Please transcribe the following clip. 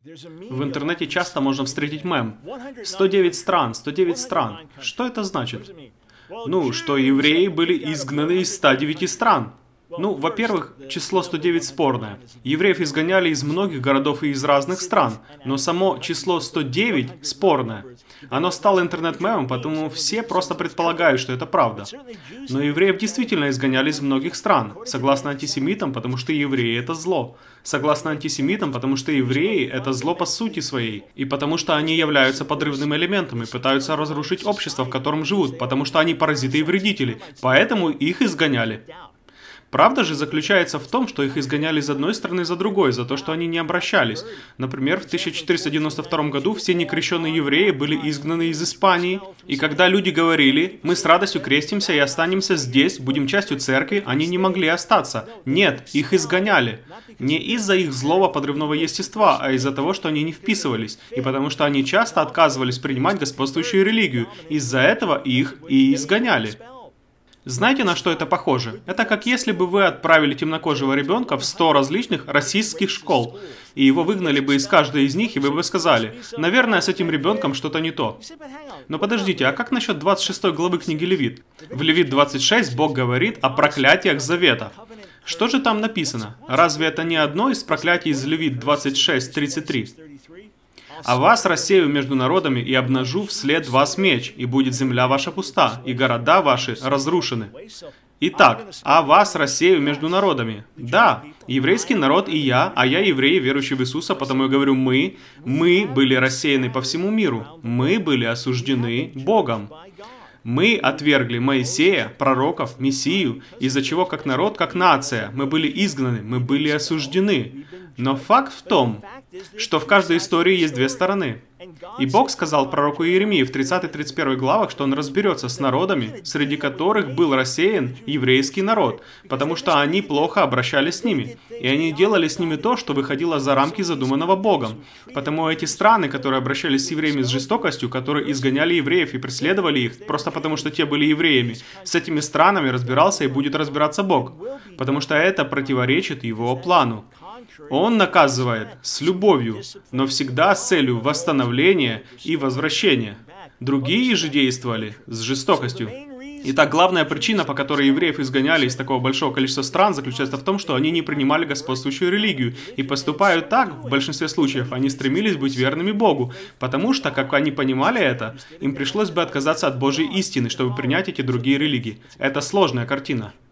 В интернете часто можно встретить мем. 109 стран, 109 стран. Что это значит? Ну, что евреи были изгнаны из 109 стран. Ну, во-первых, число 109 спорное. Евреев изгоняли из многих городов и из разных стран, но само число 109 спорное. Оно стало интернет-мемом, потому все просто предполагают, что это правда. Но евреев действительно изгоняли из многих стран, согласно антисемитам, потому что евреи — это зло. Согласно антисемитам, потому что евреи — это зло по сути своей, и потому что они являются подрывным элементом и пытаются разрушить общество, в котором живут, потому что они паразиты и вредители, поэтому их изгоняли. Правда же заключается в том, что их изгоняли из одной страны за другой, за то, что они не обращались. Например, в 1492 году все некрещенные евреи были изгнаны из Испании, и когда люди говорили: «Мы с радостью крестимся и останемся здесь, будем частью церкви», они не могли остаться. Нет, их изгоняли. Не из-за их злого подрывного естества, а из-за того, что они не вписывались, и потому что они часто отказывались принимать господствующую религию. Из-за этого их и изгоняли. Знаете, на что это похоже? Это как если бы вы отправили темнокожего ребенка в 100 различных российских школ, и его выгнали бы из каждой из них, и вы бы сказали: наверное, с этим ребенком что-то не то. Но подождите, а как насчет 26 главы книги Левит? В Левит 26 Бог говорит о проклятиях завета. Что же там написано? Разве это не одно из проклятий из Левит 26:33? «А вас рассею между народами и обнажу вслед вас меч, и будет земля ваша пуста, и города ваши разрушены». Итак, «а вас рассею между народами». Да, еврейский народ и я, а я еврей, верующий в Иисуса, потому я говорю мы были рассеяны по всему миру, мы были осуждены Богом. Мы отвергли Моисея, пророков, Мессию, из-за чего как народ, как нация, мы были изгнаны, мы были осуждены. Но факт в том, что в каждой истории есть две стороны. И Бог сказал пророку Иеремии в 30-31 главах, что Он разберется с народами, среди которых был рассеян еврейский народ, потому что они плохо обращались с ними, и они делали с ними то, что выходило за рамки задуманного Богом. Потому эти страны, которые обращались с евреями с жестокостью, которые изгоняли евреев и преследовали их, просто потому что те были евреями, с этими странами разбирался и будет разбираться Бог, потому что это противоречит Его плану. Он наказывает с любовью, но всегда с целью восстановления и возвращения. Другие же действовали с жестокостью. Итак, главная причина, по которой евреев изгоняли из такого большого количества стран, заключается в том, что они не принимали господствующую религию. И поступают так, в большинстве случаев, они стремились быть верными Богу, потому что, как они понимали это, им пришлось бы отказаться от Божьей истины, чтобы принять эти другие религии. Это сложная картина.